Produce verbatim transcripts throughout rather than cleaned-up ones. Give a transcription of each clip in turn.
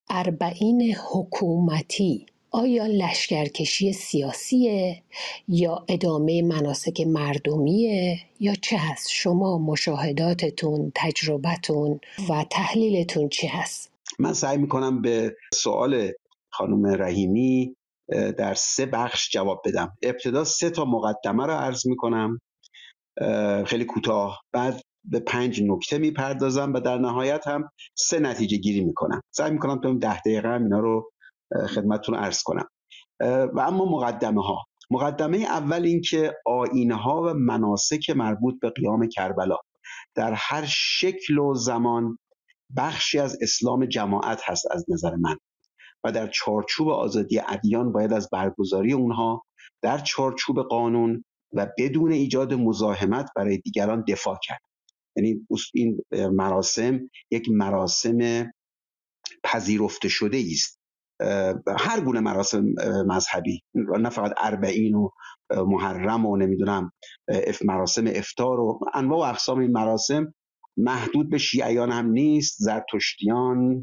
اربعین حکومتی آیا لشکرکشی سیاسیه یا ادامه مناسک مردمیه یا چه هست؟ شما مشاهداتتون، تجربتون و تحلیلتون چی هست؟ من سعی میکنم به سوال خانم رحیمی در سه بخش جواب بدم. ابتدا سه تا مقدمه رو عرض میکنم خیلی کوتاه، بعد به پنج نکته میپردازم و در نهایت هم سه نتیجه گیری میکنم. سعی میکنم تا ده دقیقه هم اینا رو خدمتتون عرض کنم. و اما مقدمه ها، مقدمه اول این که آیین ها و مناسک مربوط به قیام کربلا در هر شکل و زمان بخشی از اسلام جماعت هست از نظر من و در چارچوب آزادی ادیان باید از برگزاری اونها در چارچوب قانون و بدون ایجاد مزاحمت برای دیگران دفاع کرد. یعنی این مراسم یک مراسم پذیرفته شده است، هر گونه مراسم مذهبی، نه فقط اربعین و محرم و نمیدونم مراسم افطار و انواع و اقسام این مراسم محدود به شیعیان هم نیست، زرتشتیان،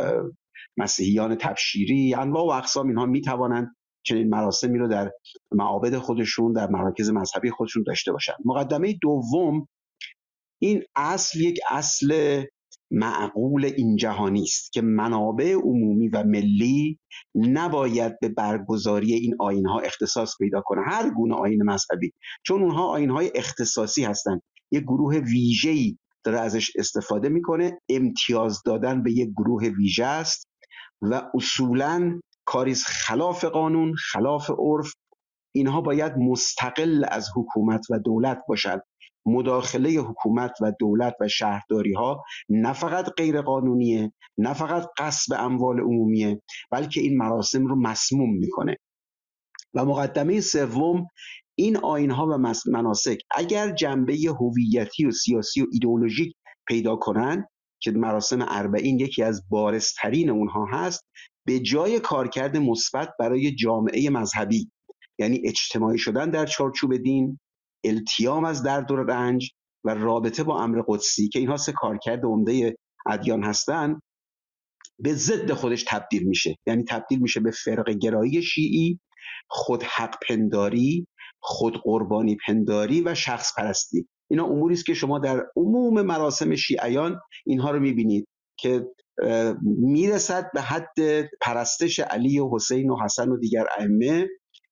مسیحیان تبشیری، انواع و اقسام اینها میتوانند چنین مراسمی رو در معابد خودشون، در مراکز مذهبی خودشون داشته باشند. مقدمه دوم، این اصل یک اصل معقول این جهانی است که منابع عمومی و ملی نباید به برگزاری این آیین‌ها اختصاص پیدا کنه، هر گونه آیین مذهبی، چون اونها آیین‌های اختصاصی هستند. یک گروه ویژه‌ای داره ازش استفاده میکنه، امتیاز دادن به یک گروه ویژه است و اصولاً کاری خلاف قانون، خلاف عرف. اینها باید مستقل از حکومت و دولت باشند. مداخله حکومت و دولت و شهرداری ها نه فقط غیر قانونیه، نه فقط غصب اموال عمومیه، بلکه این مراسم رو مسموم میکنه. و مقدمه سوم، این آیین ها و مناسک اگر جنبه هویتی و سیاسی و ایدئولوژیک پیدا کنن که مراسم اربعین یکی از بارزترین اونها هست، به جای کارکرد مثبت برای جامعه مذهبی، یعنی اجتماعی شدن در چارچوب دین، التیام از درد و رنج و رابطه با امر قدسی که اینها سه کارکرد عمده ادیان هستن، به ضد خودش تبدیل میشه. یعنی تبدیل میشه به فرقه گرایی شیعی، خود حق پنداری، خود قربانی پنداری و شخص پرستی. اینا اموری است که شما در عموم مراسم شیعیان اینها رو میبینید که میرسد به حد پرستش علی و حسین و حسن و دیگر ائمه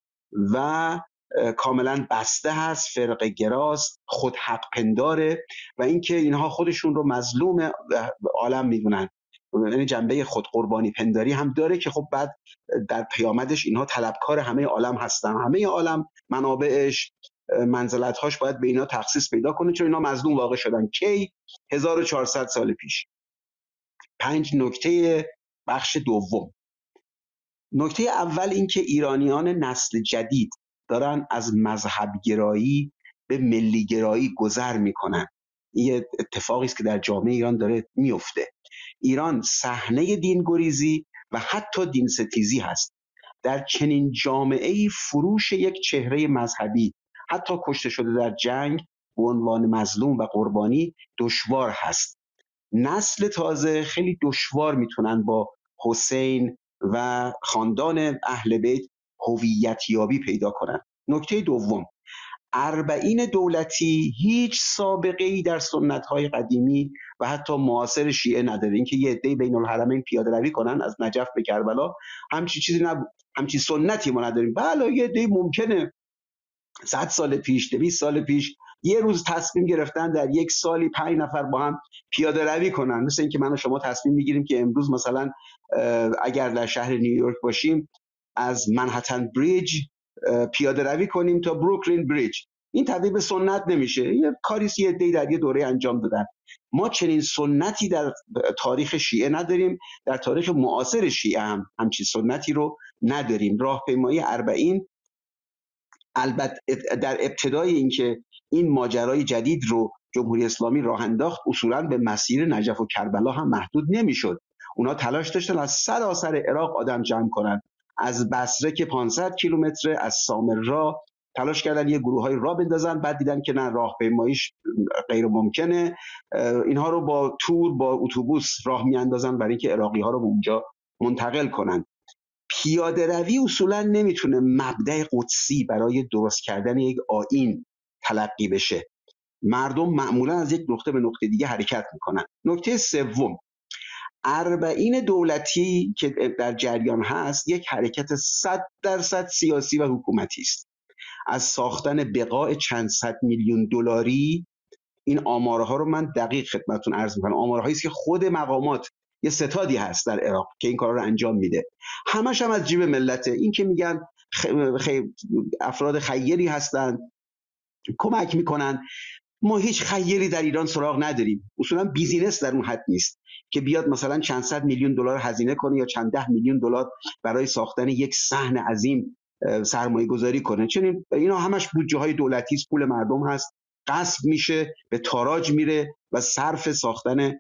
و کاملا بسته هست، فرقه گراست، خود حق پنداره و اینکه اینها خودشون رو مظلوم عالم میدونن. یعنی جنبه خود قربانی پنداری هم داره که خب بعد در پیامدش اینها طلبکار همه عالم هستن، همه عالم منابعش، منزلت‌هاش باید به اینا تخصیص پیدا کنه چون اینا مظلوم واقع شدن. کی؟ هزار و چهارصد سال پیش. پنج نکته بخش دوم. نکته اول این که ایرانیان نسل جدید دارن از مذهب گرایی به ملی گرایی گذر میکنن. این اتفاقی است که در جامعه ایران داره میفته. ایران صحنه دینگریزی و حتی دین ستیزی هست. در چنین جامعه‌ای فروش یک چهره مذهبی، حتی کشته شده در جنگ به عنوان مظلوم و قربانی، دشوار هست. نسل تازه خیلی دشوار میتونن با حسین و خاندان اهل بیت هویت یابی پیدا کنن. نکته دوم، اربعین دولتی هیچ سابقه ای در سنت های قدیمی و حتی معاصر شیعه نداره. اینکه یه عده بین الحرمین پیاده روی کنن از نجف به کربلا، همچی چیزی نبود، همچی سنتی ما نداریم. بله یه عده ممکنه صد سال پیش، دویست سال پیش یه روز تصمیم گرفتن در یک سالی پنج نفر با هم پیاده روی کنن، مثل اینکه من و شما تصمیم میگیریم که امروز مثلا اگر در شهر نیویورک باشیم از منهتن بریج پیاده روی کنیم تا بروکلین بریج. این تبدیل به سنت نمیشه، یه کاریست یه عده‌ای در یه دوره انجام دادن. ما چنین سنتی در تاریخ شیعه نداریم، در تاریخ معاصر شیعه هم همچین سنتی رو نداریم. راهپیمایی اربعین البته در ابتدای اینکه این ماجرای جدید رو جمهوری اسلامی راه انداخت، اصولا به مسیر نجف و کربلا هم محدود نمیشد. اونا تلاش داشتن از سراسر عراق آدم جمع کنن، از بصره که پانصد کیلومتر، از سامرا تلاش کردن یه گروه‌های راه بندازن، بعد دیدن که نه، راهپیماییش غیر ممکنه، اینها رو با تور با اتوبوس راه میاندازن برای اینکه عراقی‌ها رو اونجا منتقل کنن. پیاده روی اصولا نمیتونه مبدأ قدسی برای درست کردن یک آیین تلقی بشه. مردم معمولا از یک نقطه به نقطه دیگه حرکت میکنن. نکته سوم، اربعین دولتی که در جریان هست یک حرکت صد درصد سیاسی و حکومتی است. از ساختن بقاع چند صد میلیون دلاری، این آمارها رو من دقیق خدمتتون عرض میکنم، آمارهایی است که خود مقامات، یه ستادی هست در عراق که این کارا رو انجام میده، همش هم از جیب ملته. این که میگن خ... خ... افراد خیری هستند کمک میکنن، ما هیچ خیری در ایران سراغ نداریم. اصولا بیزینس در اون حد نیست که بیاد مثلا چند صد میلیون دلار هزینه کنه یا چند ده میلیون دلار برای ساختن یک صحن عظیم سرمایه گذاری کنه. چون اینا همش بودجه های دولتی است، پول مردم هست، غصب میشه، به تاراج میره و صرف ساختن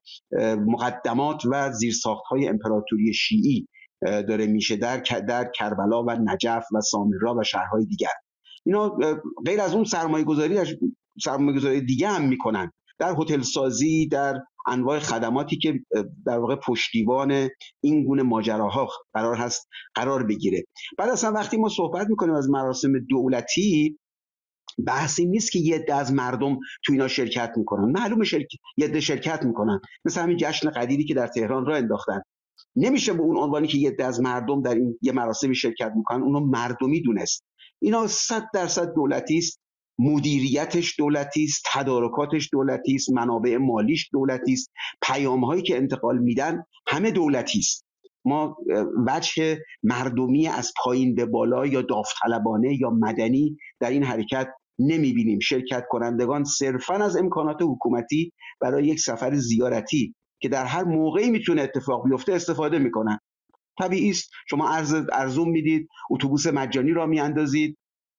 مقدمات و زیرساخت های امپراتوری شیعی داره میشه در در کربلا و نجف و سامرا و شهرهای دیگر. اینا غیر از اون سرمایه گذاری سرمایه گذاری دیگه هم میکنن، در هتل سازی، در انواع خدماتی که در واقع پشتیبان این گونه ماجراها قرار هست قرار بگیره. بعد اصلا وقتی ما صحبت میکنیم از مراسم دولتی، بحثی نیست که یه عده از مردم تو اینا شرکت میکنن. معلومه شرکت یه عده شرکت میکنن، مثل همین جشن قدیری که در تهران راه انداختن. نمیشه به اون عنوانی که یه عده از مردم در این یه مراسمی شرکت میکنن اونو مردمی دونست. اینا صد درصد دولتی است، مدیریتش دولتی است، تدارکاتش دولتی است، منابع مالیش دولتی است، پیام‌هایی که انتقال میدن همه دولتی است. ما وجه مردمی از پایین به بالا یا داوطلبانه یا مدنی در این حرکت نمیبینیم. شرکت کنندگان صرفاً از امکانات حکومتی برای یک سفر زیارتی که در هر موقعی میتونه اتفاق بیفته استفاده میکنن. طبیعی است، شما ارز ارزون میدید، اتوبوس مجانی را میاندازید،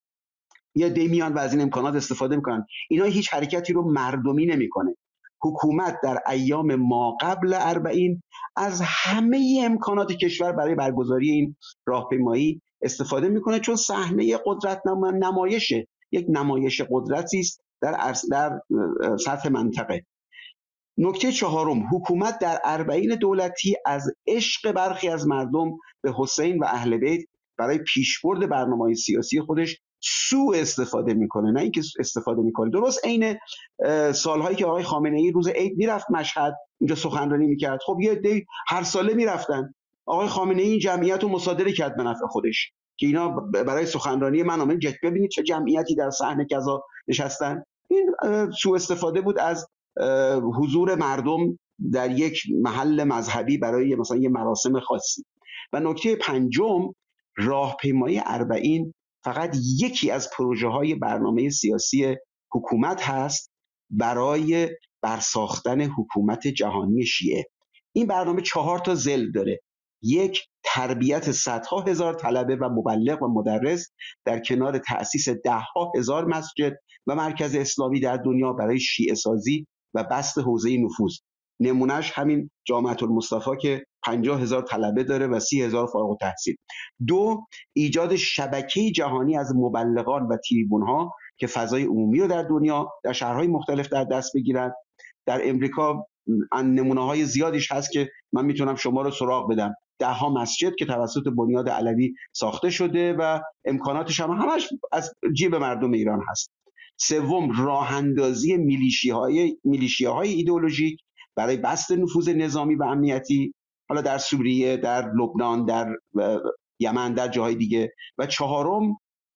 یا دی میان و از این امکانات استفاده میکنن. اینا هیچ حرکتی رو مردمی نمیکنه. حکومت در ایام ما قبل اربعین از همه امکانات کشور برای برگزاری این راهپیمایی استفاده میکنه، چون صحنه قدرت نمایشه، یک نمایش قدرتی است در در سطح منطقه. نکته چهارم، حکومت در اربعین دولتی از عشق برخی از مردم به حسین و اهل بیت برای پیشبرد برنامه‌های سیاسی خودش سوء استفاده میکنه، نه اینکه استفاده میکنه. درست عین سالهایی که آقای خامنه‌ای روز عید میرفت مشهد اینجا سخنرانی میکرد، خب یه عده هر ساله میرفتن. آقای خامنه‌ای این جمعیت رو مصادره کرد به نفع خودش که اینا برای سخنرانی من اومدن. جت ببینید چه جمعیتی در صحن کذا نشستن. این سوء استفاده بود از حضور مردم در یک محل مذهبی برای مثلا یه مراسم خاصی. و نکته پنجم، راهپیمایی اربعین فقط یکی از پروژه های برنامه سیاسی حکومت هست برای برساختن حکومت جهانی شیعه. این برنامه چهار تا ضلع داره. یک، تربیت صدها هزار طلبه و مبلغ و مدرس در کنار تأسیس دهها هزار مسجد و مرکز اسلامی در دنیا برای شیعه سازی و بسط حوزه نفوذ. نمونهش همین جامعة المصطفی که پنجاه هزار طلبه داره و سی هزار فارغ التحصیل. دو، ایجاد شبکه جهانی از مبلغان و تریبون ها که فضای عمومی رو در دنیا در شهرهای مختلف در دست بگیرن. در امریکا نمونه های زیادیش هست که من میتونم شما رو سراغ بدم. ده ها مسجد که توسط بنیاد علوی ساخته شده و امکاناتش هم همش از جیب مردم ایران هست. سوم، راه اندازی میلیشیاهای میلیشیاهای ایدئولوژیک برای بسط نفوذ نظامی و امنیتی، حالا در سوریه، در لبنان، در یمن، در جاهای دیگه. و چهارم،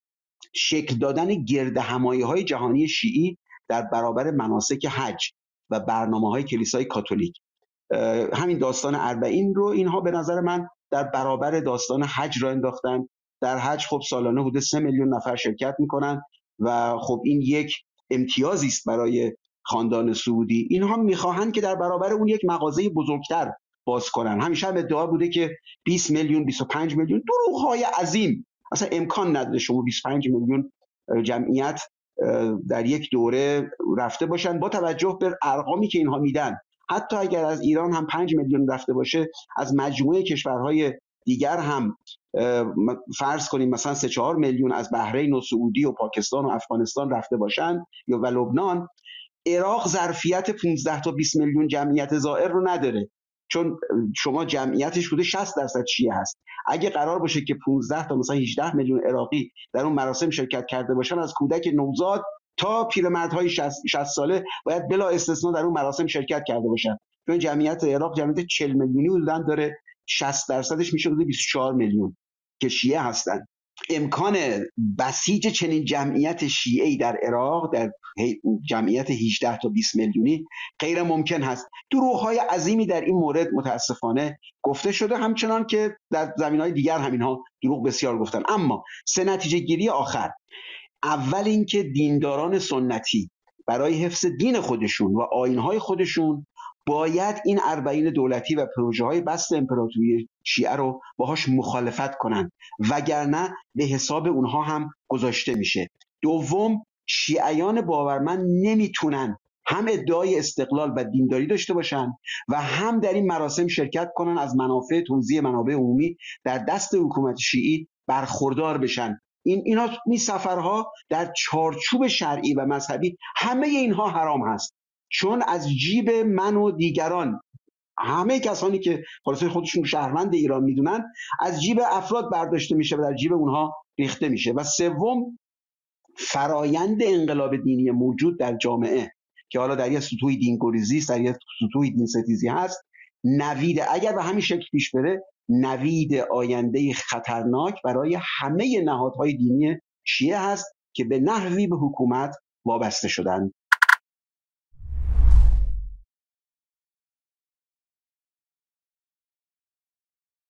شکل دادن گردهمایی‌های جهانی شیعی در برابر مناسک حج و برنامه‌های کلیسای کاتولیک. همین داستان اربعین رو اینها به نظر من در برابر داستان حج را انداختن. در حج خب سالانه حدود سه میلیون نفر شرکت میکنن و خب این یک امتیازی است برای خاندان سعودی. اینها میخواهند که در برابر اون یک مغازه بزرگتر باز کنن. همیشه هم ادعا بوده که بیست میلیون، بیست و پنج میلیون، دروغ‌های عظیم. اصلا امکان نداره شما بیست و پنج میلیون جمعیت در یک دوره رفته باشن. با توجه به ارقامی که اینها میدن، حتی اگر از ایران هم پنج میلیون رفته باشه، از مجموعه کشورهای دیگر هم فرض کنیم مثلا سه چهار میلیون از بحرین و سعودی و پاکستان و افغانستان رفته باشن یا و لبنان، عراق ظرفیت پانزده تا بیست میلیون جمعیت زائر رو نداره. چون شما جمعیتش بوده شصت درصد شیعه هست. اگه قرار باشه که پانزده تا مثلا هجده میلیون عراقی در اون مراسم شرکت کرده باشن، از کودک نوزاد تا پیرمردهای شصت ساله باید بلا استثنا در اون مراسم شرکت کرده باشن. چون جمعیت عراق جمعیت چهل میلیونی حدوداً داره، شصت درصدش میشه حدود بیست و چهار میلیون که شیعه هستن. امکان بسیج چنین جمعیت شیعه‌ای در عراق در جمعیت هجده تا بیست میلیونی غیر ممکن هست. دروغ‌های عظیمی در این مورد متاسفانه گفته شده، همچنان که در زمینه‌های دیگر همینها دروغ بسیار گفتن. اما سه نتیجه گیری آخر: اول اینکه دینداران سنتی برای حفظ دین خودشون و آیین‌های خودشون باید این اربعین دولتی و پروژه‌های بسط امپراتوری شیعه رو باهاش مخالفت کنن، وگرنه به حساب اونها هم گذاشته میشه. دوم، شیعیان باورمند نمیتونن هم ادعای استقلال و دینداری داشته باشن و هم در این مراسم شرکت کنن، از منافع توزیع منابع عمومی در دست حکومت شیعی برخوردار بشن. این اینا این سفرها در چارچوب شرعی و مذهبی همه اینها حرام هست، چون از جیب من و دیگران، همه کسانی که خلاصه خودشون شهروند ایران میدونن، از جیب افراد برداشته میشه و در جیب اونها ریخته میشه. و سوم، فرایند انقلاب دینی موجود در جامعه که حالا در یک سطوح دینگریزی است، در یک سطوح دین ستیزی هست، نوید اگر به همین شکل پیش بره، نوید آینده خطرناک برای همه نهادهای دینی شیعه هست که به نحوی به حکومت وابسته شدند.